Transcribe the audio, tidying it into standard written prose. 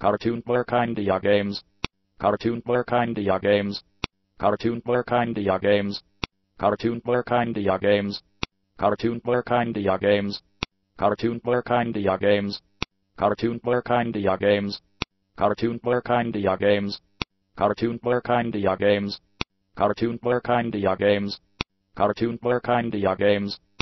cartoonetworkindiagames, cartoonetworkindiagames, cartoonetworkindiagames, cartoonetworkindiagames, cartoonetworkindiagames, cartoonetworkindiagames, cartoonetworkindiagames, cartoonetworkindiagames, cartoonetworkindiagames, cartoonetworkindiagames, cartoonetworkindiagames,